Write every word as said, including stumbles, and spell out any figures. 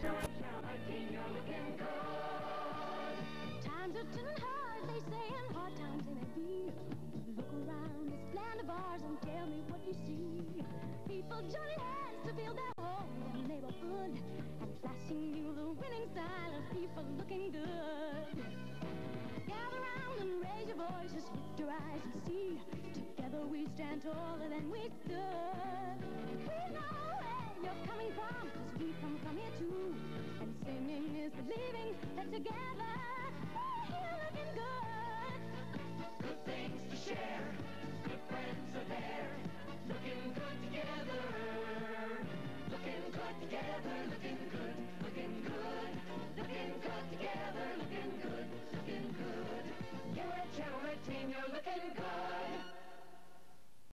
You're looking good. Times are turning hard, they say, and hard times they may be. Look around this land of ours and tell me what you see. People joining hands to build their home and neighborhood, and flashing you the winning style of people looking good. Gather round and raise your voices, lift your eyes and see. Together we stand taller than we stood. We know where you're coming from, 'cause we come from here too. And singing is believing that together we're looking good. Good things to share, good friends are there, looking good.